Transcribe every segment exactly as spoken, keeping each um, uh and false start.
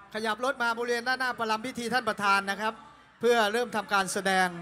ขยับรถมาบริเวณด้านหน้าประลัมพิธีท่านประธานนะครับเพื่อเริ่มทำการแสดง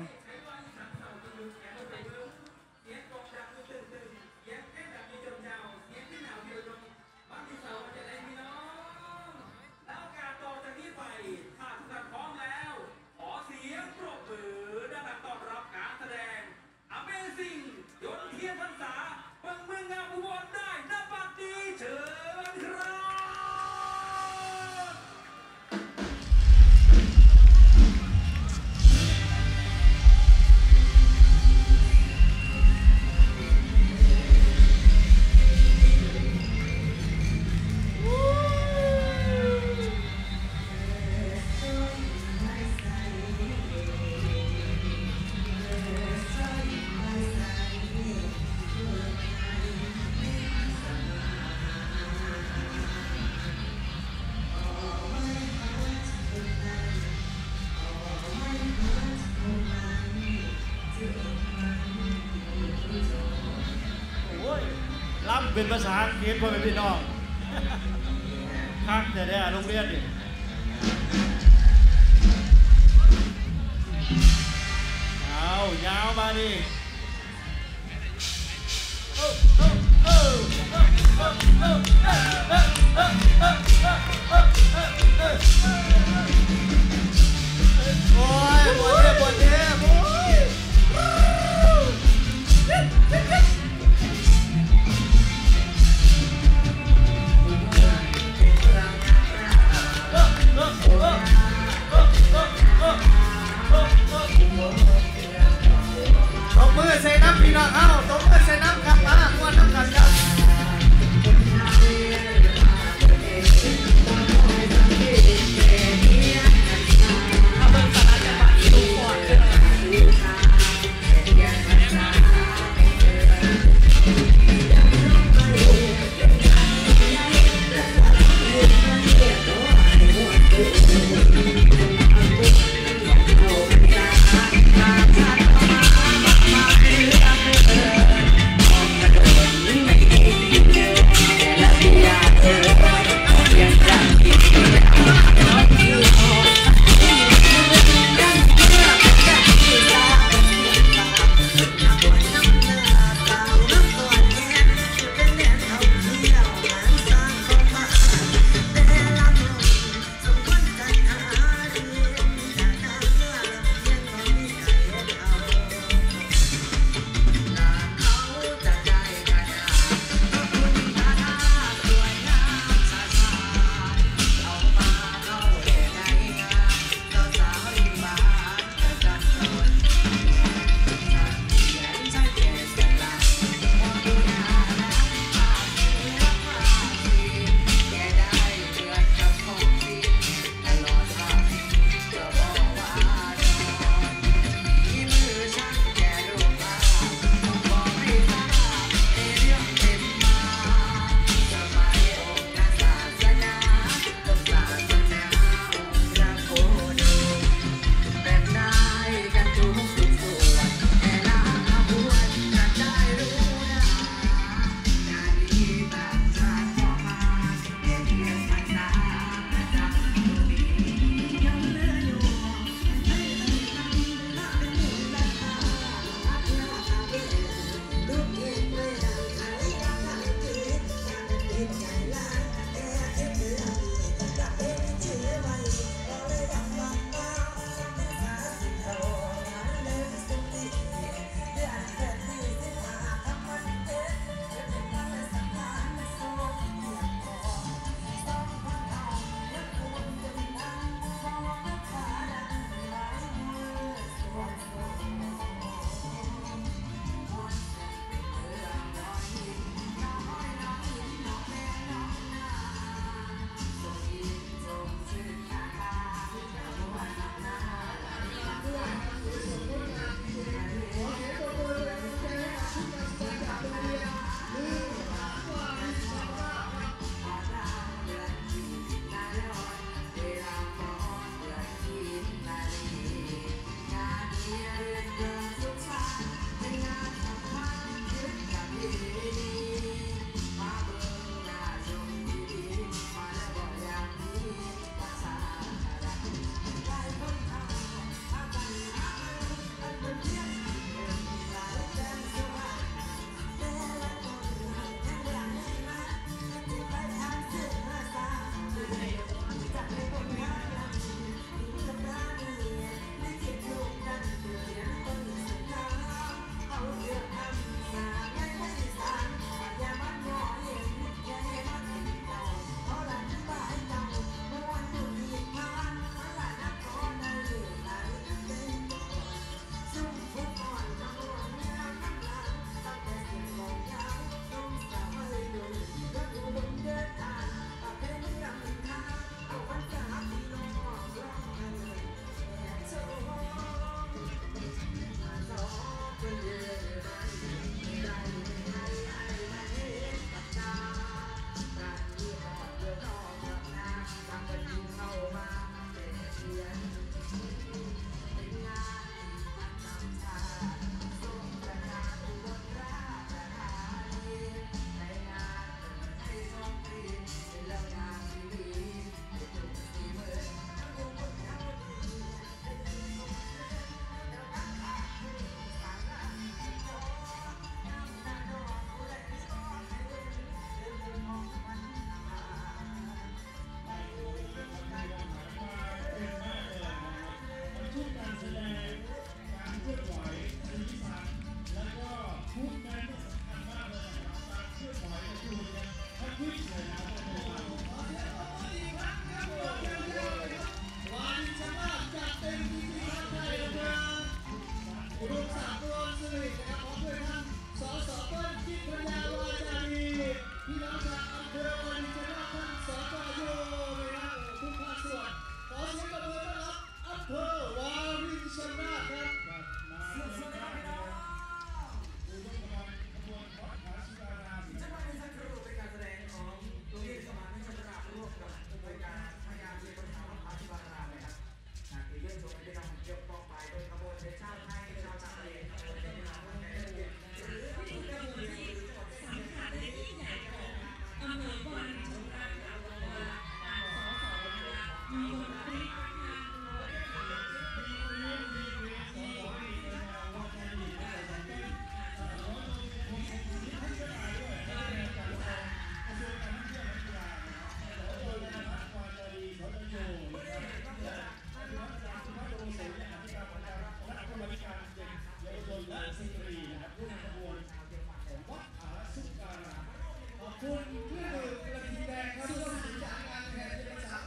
เป็นภาษาอังกฤษพ่อแม่พี่น้องคักแต่ได้โรงเรียนนี่เอายาวมาดิโอ้ยปวดเทปวดเทปโอ้ยตบมือใส่น้ำพี่น้องเอ้าตบมือใส่น้ำครับมาม้วนน้ำกันครับ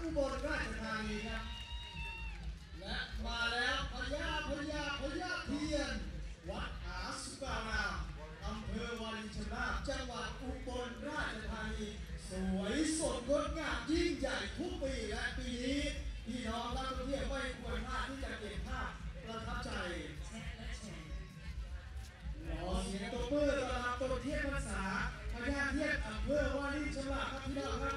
อุบลราชธานีครับและมาแล้วพญาพญาพญาเทียนวัดอาสุการามอำเภอวารินชำราบจังหวัดอุบลราชธานีสวยสดงดงามยิ่งใหญ่ทุกปีและปีนี้พี่น้องนักท่องเที่ยวไม่ควรพลาดที่จะเก็บภาพประทับใจขอเสียงตบมือต้อนรับต้นเทียนพรรษาพญาเทียนอำเภอวารินชำราบครับพี่น้องครับ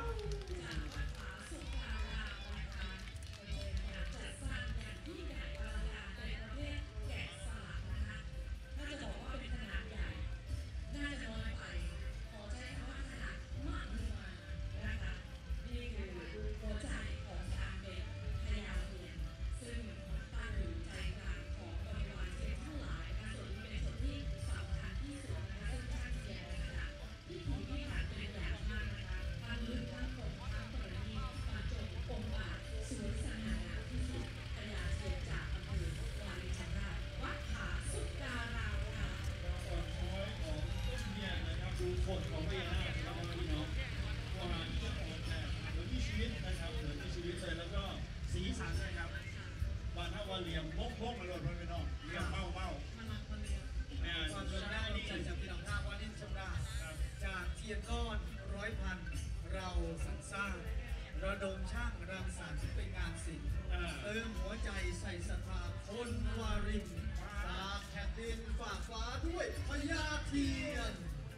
ดูผลของพญานาคนะครับพี่น้องว่าที่จะออกแบบเหมือนมีชีวิตนะครับเหมือนมีชีวิตเลยแล้วก็สีสันนะครับวานท่าวันเหลี่ยมพกพกมาโหลดมาพี่น้องเหลี่ยมเมาเมาความสนใจดีใจจากพี่น้องท่าวารินชำราบจากเทียนก้อนร้อยพันเราสรรสร้างระดมช่างรังสรรค์เป็นงานศิลป์เติมหัวใจใส่ศรัทธาคนวารินฝากแผ่นดินฝากฟ้าด้วยพญาเทียน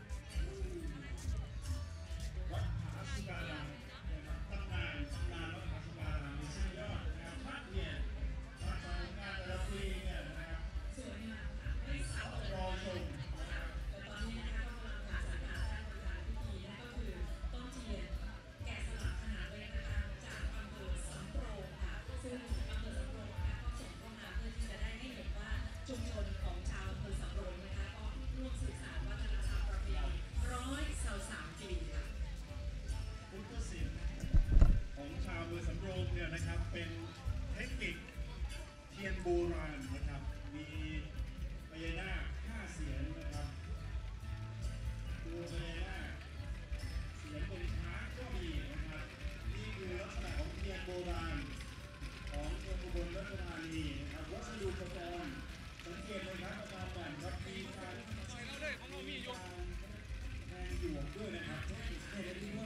วัดผาสุการามตำนานตำนานวัดผาสุการามมีชื่อยอดนะครับพระเนี่ยพระสองงานแต่ละปีเนี่ยนะครับสวยงามค่ะไม่สาวรอชมแต่ตอนนี้นะคะก็กำลังจัดการการพิธีนั่นก็คือต้นเทียนแกะสลักขนาดเล็กนะคะจากอำเภอสำโรงค่ะซึ่งอำเภอสำโรงนะคะก็ส่งเข้ามาเพื่อที่จะได้ให้เห็นว่าชุมชนของชาวอำเภอสำโรงนะคะก็ร่วมสื่อสารวัฒนธรรมประเพณีร้อยสาวสามปีค่ะพุทธศิลป์ของชาวอำเภอสำโรงเนี่ยนะครับเป็นเทคนิคเทียนโบราณนะครับมีพญานาคห้าเสียนนะครับตัวพญานาคเสียนบนช้างก็มีนะครับนี่คือลักษณะของเทียนโบราณของจังหวัดอุบลราชธานีนะครับวัสดุอุปกรณ์สังเกตเลยครับอาจารย์แหม่มครับมีการมีการแทงหยวกด้วยนะครับเทคนิคเทคนิคด้วย